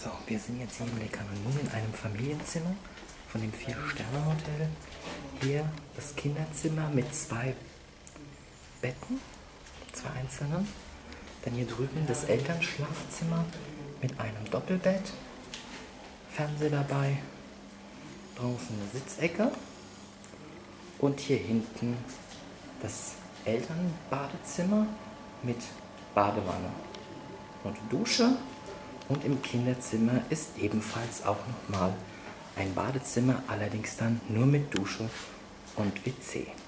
So, wir sind jetzt hier in Le Cameroun in einem Familienzimmer von dem 4-Sterne-Hotel. Hier das Kinderzimmer mit 2 Betten, 2 einzelnen. Dann hier drüben das Elternschlafzimmer mit einem Doppelbett, Fernseher dabei, draußen eine Sitzecke und hier hinten das Elternbadezimmer mit Badewanne und Dusche. Und im Kinderzimmer ist ebenfalls auch nochmal ein Badezimmer, allerdings dann nur mit Dusche und WC.